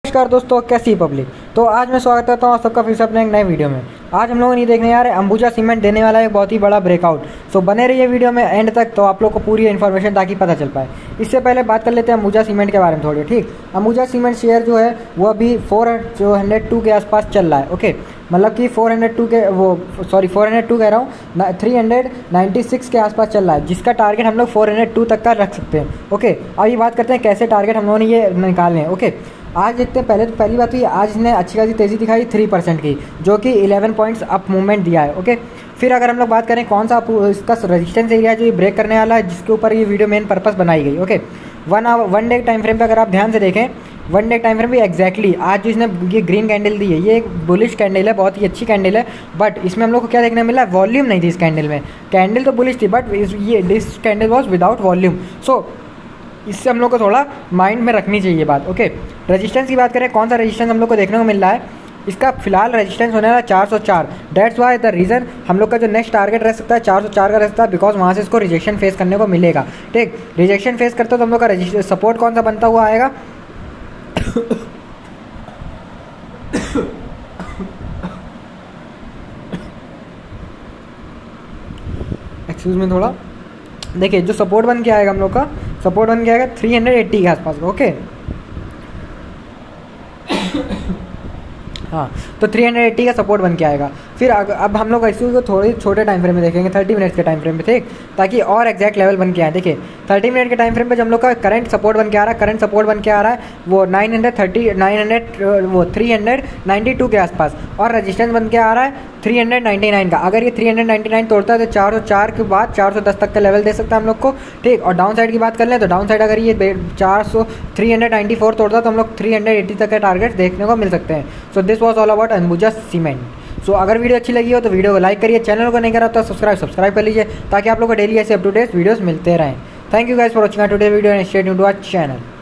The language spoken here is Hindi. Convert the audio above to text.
नमस्कार दोस्तों, कैसी पब्लिक। तो आज मैं स्वागत करता हूँ आप सबका फिर से अपने एक नए वीडियो में। आज हम लोग नहीं देखने जा रहे अंबुजा सीमेंट देने वाला है एक बहुत ही बड़ा ब्रेकआउट। सो बने रहिए वीडियो में एंड तक, तो आप लोग को पूरी इन्फॉर्मेशन ताकि पता चल पाए। इससे पहले बात कर लेते हैं अंबुजा सीमेंट के बारे में थोड़ी। ठीक, अंबुजा सीमेंट शेयर जो है वो अभी 402 के आसपास चल रहा है। ओके, मतलब कि 402 के 402 कह रहा हूँ, 396 के आसपास चल रहा है, जिसका टारगेट हम लोग 402 तक का रख सकते हैं। ओके, अब ये बात करते हैं कैसे टारगेट हम लोगों ने ये निकाले हैं। ओके, आज देखते हैं। पहली बात तो ये आज इसने अच्छी खासी तेज़ी दिखाई 3% की, जो कि 11 पॉइंट्स अप मूवमेंट दिया है। ओके, फिर अगर हम लोग बात करें कौन सा इसका रेजिस्टेंस एरिया है जो ये ब्रेक करने वाला है, जिसके ऊपर ये वीडियो मेन पर्पस बनाई गई। ओके, 1 डे टाइम फ्रेम पे अगर आप ध्यान से देखें, 1 डे टाइम फ्रेम भी एक्जैक्टली आज जो इसने ये ग्रीन कैंडल दी है, ये एक बुलिश कैंडल है, बहुत ही अच्छी कैंडल है। बट इसमें हम लोग को क्या देखने मिला, वॉल्यूम नहीं थी इस कैंडल में। कैंडल तो बुलिश थी, but this candle was without volume. So इससे हम लोग को थोड़ा माइंड में रखनी चाहिए बात। ओके, रेजिस्टेंस की बात करें, कौन सा रेजिस्टेंस हम लोग को देखने को मिल रहा है, इसका फिलहाल रेजिस्टेंस होने वाला 404। डेट्स वाई द रीज़न हम लोग का जो नेक्स्ट टारगेट रह सकता है 404 का रह सकता है, बिकॉज वहाँ से इसको रिजेक्शन फेस करने को मिलेगा। ठीक, रिजेक्शन फेस करते हो तो हम लोग का सपोर्ट कौन सा बनता हुआ आएगा एक्सक्यूज में थोड़ा देखिए, जो सपोर्ट बन के आएगा हम लोग का, सपोर्ट बन के आएगा 380 के आसपास। ओके हाँ, तो 380 का सपोर्ट बन के आएगा। फिर अब हम लोग इसी को थोड़े छोटे टाइम फ्रेम में देखेंगे, 30 मिनट्स के टाइम फ्रेम में। ठीक, ताकि और एक्जैक्ट लेवल बन के आए। देखिए 30 मिनट के टाइम फ्रेम पे जब हम लोग का करंट सपोर्ट बन के आ रहा है, करंट सपोर्ट बन के आ रहा है वो 392 के आसपास, और रजिस्टेंस बन के आ रहा है 399 का। अगर ये 399 तोड़ता है तो 404 के बाद 410 तक का लेवल दे सकता है हम लोग को। ठीक, और डाउन साइड की बात कर लें तो डाउन साइड अगर ये 394 तोड़ता है तो हम लोग 380 तक का टारगेट देखने को मिल सकते हैं। So this was all about Ambuja cement. So अगर वीडियो अच्छी लगी हो तो वीडियो को लाइक करिए, चैनल को नहीं करा तो सब्सक्राइब कर लीजिए, ताकि आप लोग को डेली ऐसे अप टू डेट वीडियोस मिलते रहें। Thank you guys for watching today video and stay tuned to our channel.